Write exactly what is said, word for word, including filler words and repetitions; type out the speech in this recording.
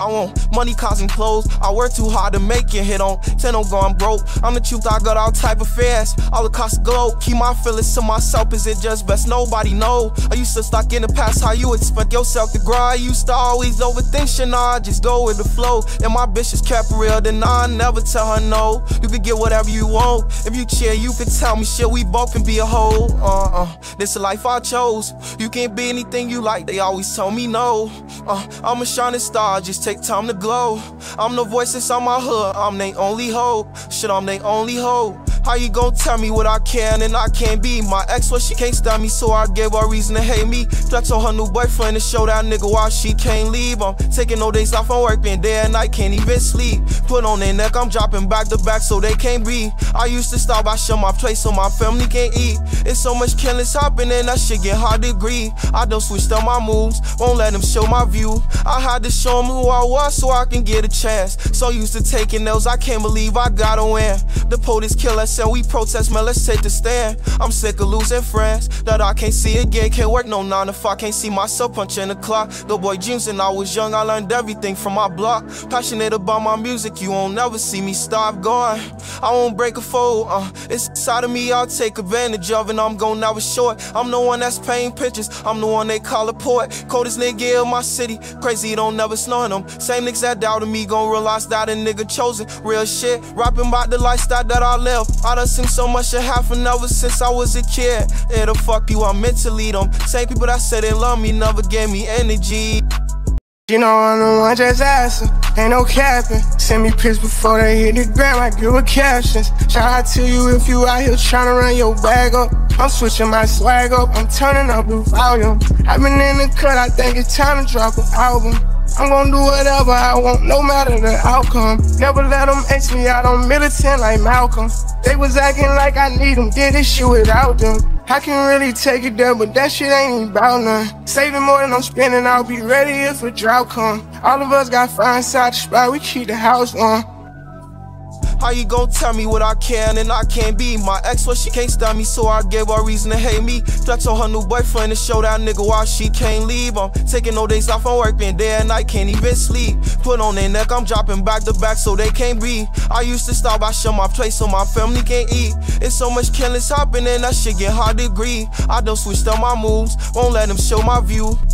I want money, cars, and clothes. I work too hard to make it. Hit on ten, don't go, I'm broke. I'm the truth, I got all type of fears all across the globe. Keep my feelings to myself, is it just best? Nobody know. I used to stuck in the past, how you expect yourself to grow? I used to always overthink shit, nah, I just go with the flow. And my bitch is kept real, then I never tell her no. You can get whatever you want. If you chill, you can tell me shit, we both can be a hoe. Uh-uh, this the life I chose. You can't be anything you like, they always told me no. Uh, I'm a shining star, just take time to glow. I'm the voice that's on my hood, I'm they only hope. Shit, I'm they only hope. How you gon' tell me what I can and I can't be? My ex, well, she can't stand me, so I gave her a reason to hate me. Flex on her new boyfriend to show that nigga why she can't leave. I'm taking no days off from work, been day and night, can't even sleep. Put on their neck, I'm dropping back to back so they can't breathe. I used to stop by shut my place so my family can't eat. It's so much killings happening, that shit get hard to agree. I done switched up my moves, won't let them show my view. I had to show them who I was so I can get a chance. So used to taking those, I can't believe I gotta win. The police kill us and we protest, man, let's take the stand. I'm sick of losing friends that I can't see again. Can't work no nine to five, can't see myself punching the clock. The boy dreams and I was young, I learned everything from my block. Passionate about my music, you won't never see me stop going. I won't break a fold, uh, it's inside of me, I'll take advantage of, and I'm gon' never short. I'm the one that's painting pictures, I'm the one they call a poet. Coldest nigga in my city, crazy, don't never snow in them. Same niggas that doubted me gon' realize that a nigga chosen. Real shit, rapping about the lifestyle that I live. I done seen so much shit happen ever since I was a kid. Yeah, the fuck you, I'm meant to lead them. Same people that said they love me never gave me energy. You know I'm the one just asking, ain't no capping. Send me pics before they hit the gram, I give her captions. Shout out to you if you out here tryna run your bag up. I'm switching my swag up, I'm turning up the volume. I've been in the cut, I think it's time to drop an album. I'm gon' do whatever I want, no matter the outcome. Never let them X me out on militant like Malcolm. They was acting like I need them, did this shit without them. I can really take it there, but that shit ain't even about none. Saving more than I'm spending, I'll be ready if a drought come. All of us got fire inside the spot, we keep the house on. How you gon' tell me what I can and I can't be? My ex, well, she can't stand me, so I gave her a reason to hate me. Flex on her new boyfriend to show that nigga why she can't leave. I'm taking no days off from work, been day and night, can't even sleep. Put on their neck, I'm dropping back to back so they can't breathe. I used to stop by shut my place so my family can't eat. It's so much killings happening, that shit get hard to agree. I done switched up my moves, won't let them show my view.